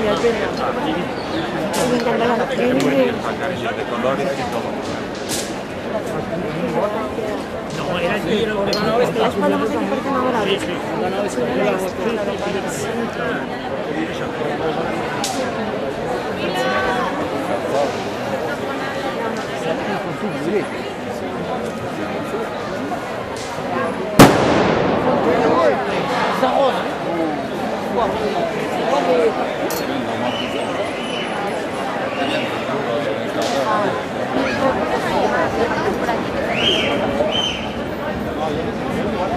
al pelo. Me encanta la gente. De colores y todo. No, era el tío lo que ganó Es que las palomas aquí parecen adorables. Sí, ganó ese. Por aquí.